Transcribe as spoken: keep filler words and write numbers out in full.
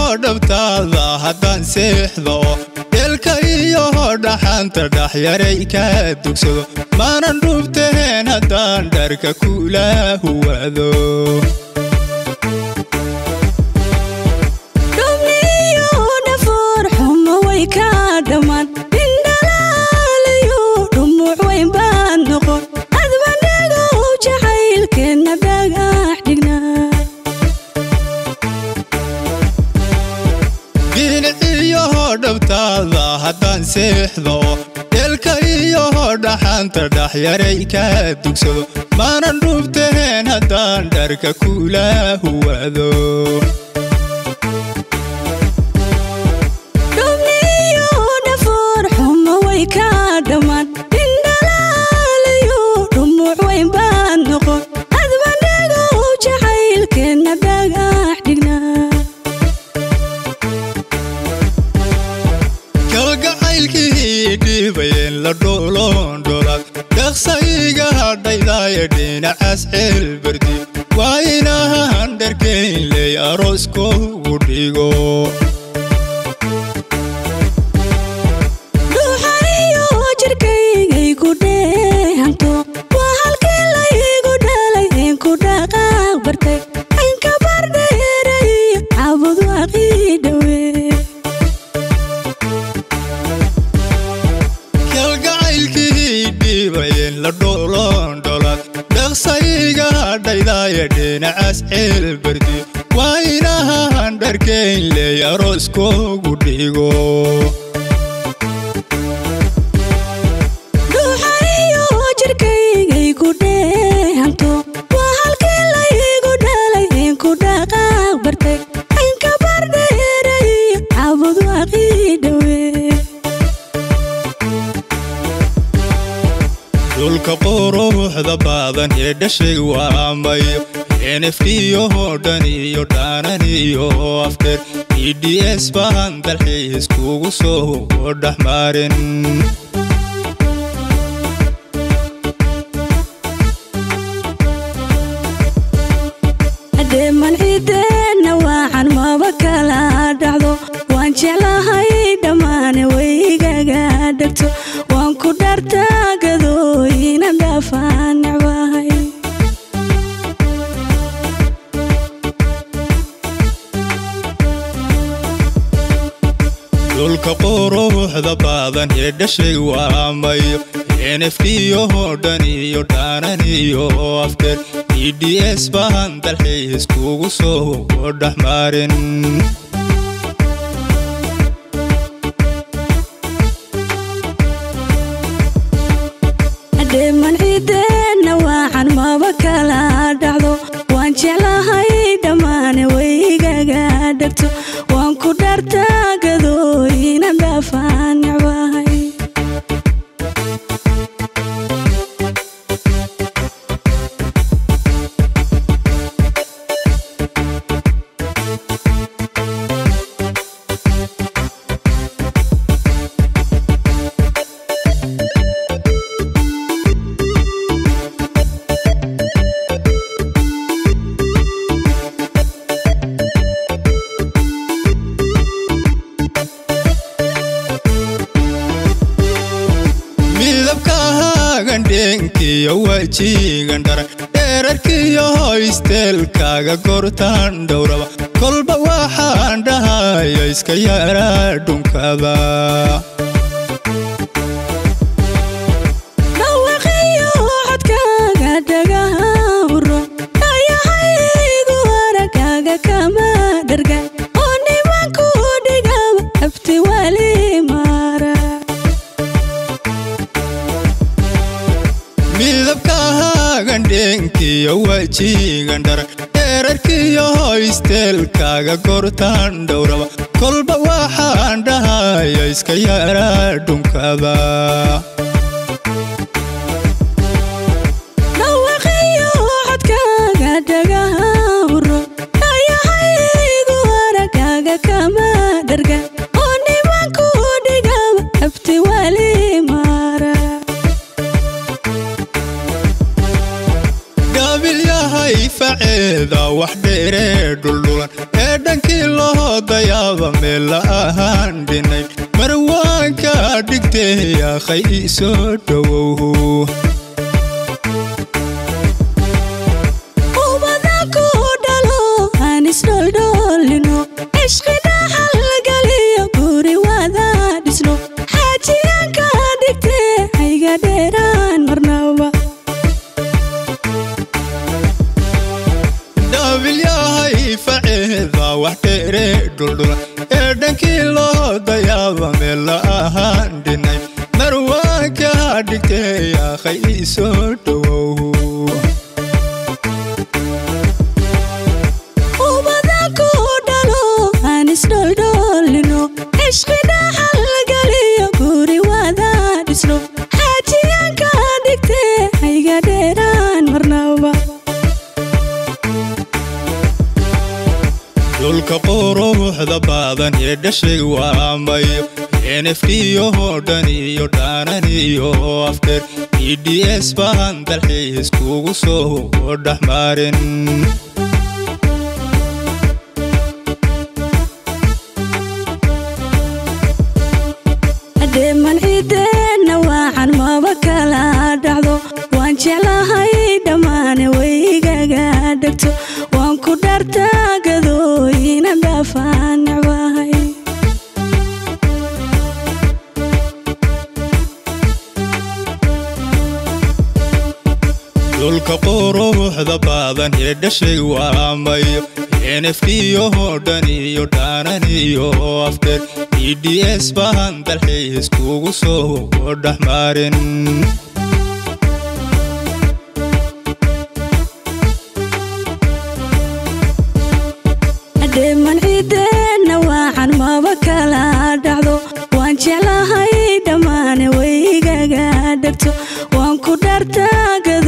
dhabtaada haddaan seexdo eelka iyo dhaxanta dhaxyaray ka dugsado maanan dhubteen haddaan dharka kula huwado dhubniyo dhafoor xumo way ka dhamaan indhalaalayo dhumuc weyn baan noqon adbandhago jacaylkeena dhagax dhignaa iyo dhabtaada haddaan seexdo eelka iyo dhaxanta dhaxyaray ka dugsado maanan dhubteen haddaan dharka kula huwado dhubniyo dhafoor xumo way ka dhamaan indhalaalayo dhumuc weyn baan noqon adbandhago jacaylkeena dhagax dhignaa dhibayeen la dhooloon dholaad dhaqsayga hadhaydaaye dhinacaas ceel bardi waa inahan dharkayn ley arooskoogu dhigo dhuuxaniyo jirkaygay ku dheehanto waa halkii laygu dhalay een ku dhaqaaq bartay anka bardheeray cabud waaqii dhawe la dhooloon dholaad dhaqsayga hadhaydaaye dhinacaas ceel bardi waa inahan dharkayn ley arooskoogu dhigo dhuuxaniyo jirkaygay ku dheehanto waa halkii laygu dhalay een ku dhaqaaq bartay anka bardheeray cabud waaqii dhawe dhulka quruxda badan ee dhashay waa mayo N F T oo dhan iyo dhaanan iyo afteer E D S baan dalxiis kugu soo dhaxmarin deeman ciideena waacan maba kala dhacdo waan jeclahay dhammaan waygaga dhagto waan ku dhartaagado ina dhaafaan necbahay dhulka quruxda badan ee dhashay waa mayo N F T oo dhan iyo dhaanan iyo afteer E D S baan dalxiis kugu soo dhaxmarin deeman ciideena waacan maba kala dhacdo waan jeclahay dhammaan waygaga dhagto waan ku dhartaagado ina dhaafaan necbahay dhenkiyo wajigan dharan dherarkiyo isteelkaaga gortaan dhowraba kolba waxaan dhahayo iska yara dhunkada dhawaqiyo codkaaga dhagaha uro ayahaygu aragaaga kama dharga oo nimanku dhigaba abti wali mara midabkaagan dhenkiyo wajigan dharan dherarkiyo isteelkaaga gortaan dhowraba kolba waxaan dhahayo iska yara dhunkada dhawaqiyo codkaaga dhagaha uro ayahaygu aragaaga kama dharga oo nimanku dhigaba abti wali mara قابل يا هاي فعيدا وحدة dheeree dhuldhulan ee dhankii loo dayaaba meel la'aan dhinay marwaanka dhigtee yaakhay isoo dhowow isdholdholino ishqina halgaliyo guri wada dhisno xaajiyaanka dhigtee hayga dheeraan marnaba dhaabilyahay faceeda wax dheeree dhuldhulan ee dhankii loo dayaaba meel la'aan dhinay marwaanka dhigtee yaakhay isoo dhowow isdholdholino ishqina halgaliyo guri wada dhisno xaajiyaanka dhigtee hayga dheeraan marnaba dhulka quruxda badan ee dhashay waa mayo N F D oo dhan iyo dhaanan iyo afkeer E D S baan dalxiis kugu soo dhaxmarin deeman ciideena waxaan maba kala dhacdo waan jeclahay dhammaan waygaga dhagto waan ku dhartaagado ina dhaafaan necbahay dhulka quruxda badan ee dhashay waa mayo N F D oo dhan iyo dhaanan iyo afkeer E D S baan dalxiis kugu soo dhaxmarin deeman ciideena waxaan maba kala dhacdo waan jeclahay dhammaan waygaga dhagto waan ku dhartaagado